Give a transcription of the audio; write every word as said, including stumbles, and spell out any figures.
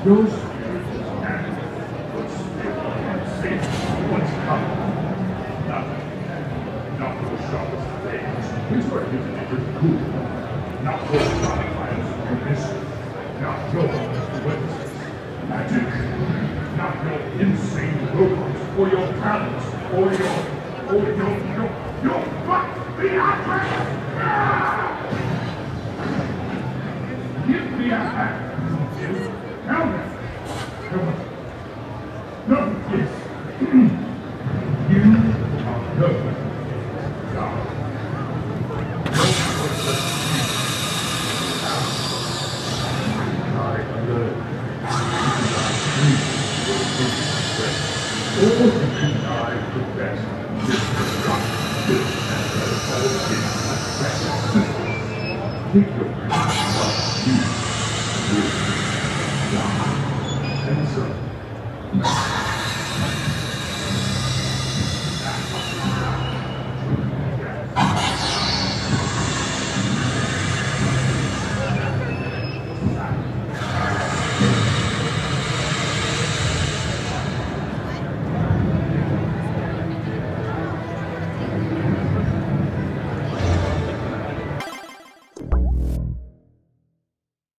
Your spirit is dead. But still unsafe. What's coming? Nothing. Not for the sharpest blades, which were detonated cool. Not for sonifiers of mystery. Not your coincidence. Magic. Not your insane robots, or your talents, or your, or your, your, your butt theatrics! Give me a hand. Tell me. Come on. No, yes. You are perfect. God. No purpose. I learn. Or deny the best, disregard, this and that all things. Take your